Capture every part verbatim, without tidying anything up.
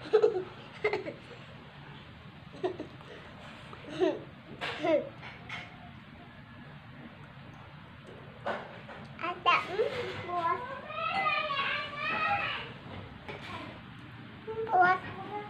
Ada buat buat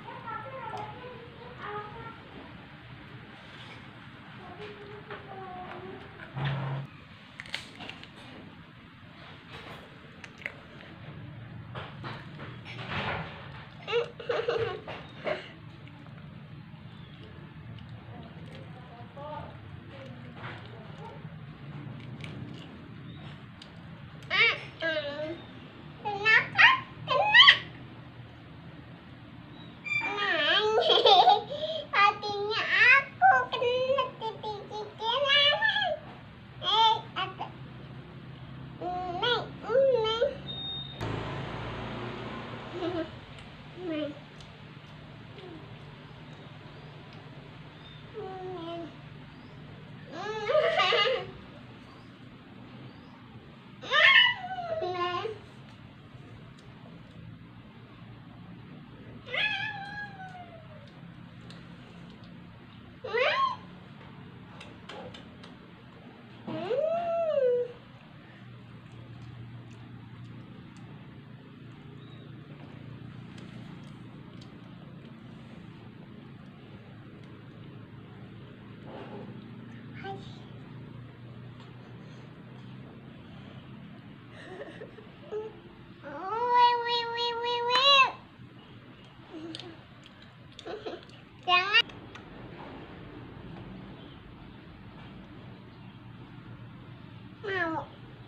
mau.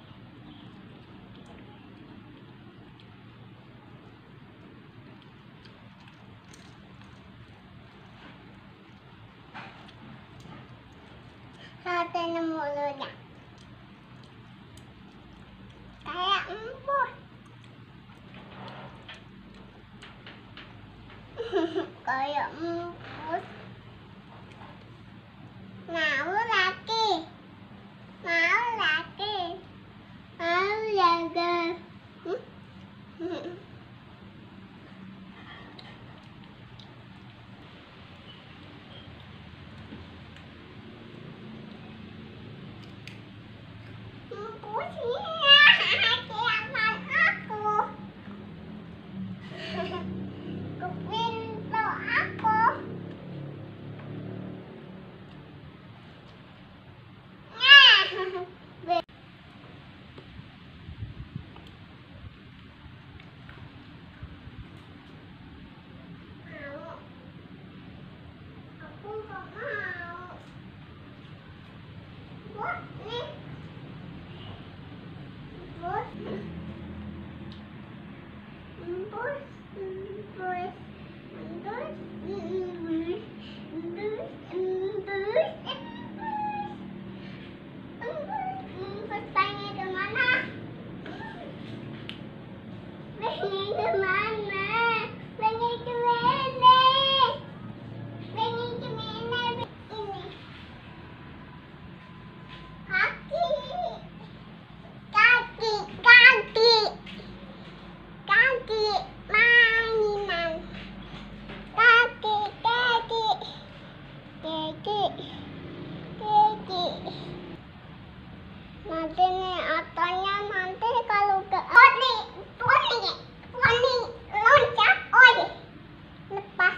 Sate mulutnya kayak empuk. Kayak empuk. Mau lagi. Mau lagi. Mau lagi. Hmm? Nanti nih otonya nanti kalau ke poni poni poni loncat oi lepas.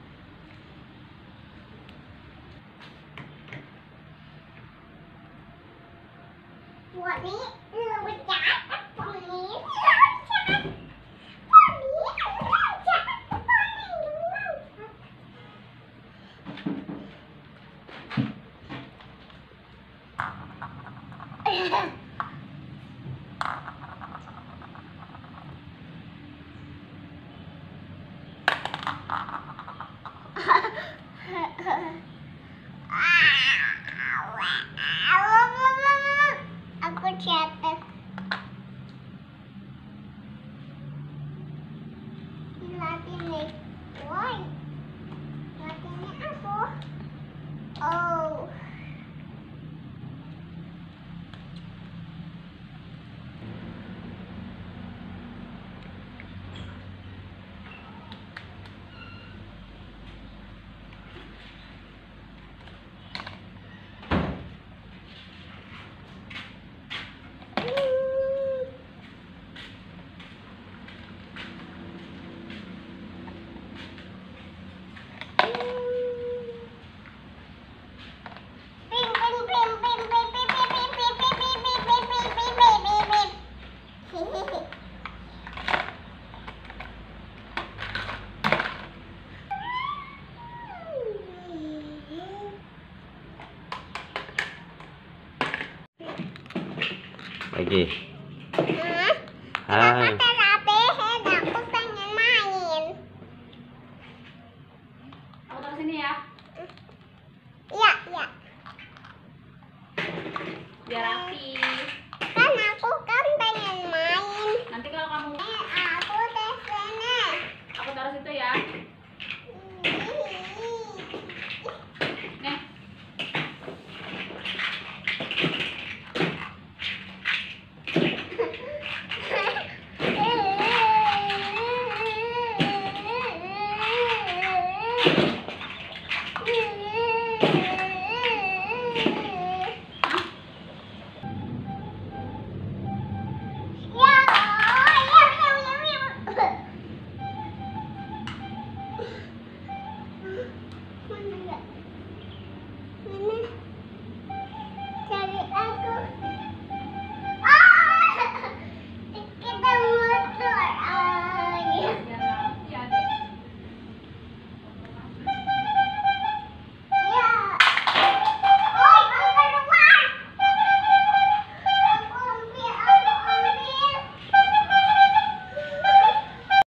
Poni loncat poni loncat poni loncat poni loncat. Aku catat. Latih nih, woi, latihnya aku. Oh. Lagi. Hah? Hai. Kenapa terapihin? Aku pengen main. Aku taruh sini ya. Iya, iya. Biar rapi. Kan aku kan pengen main. Nanti kalau kamu Eh, aku di sini. aku taruh situ ya.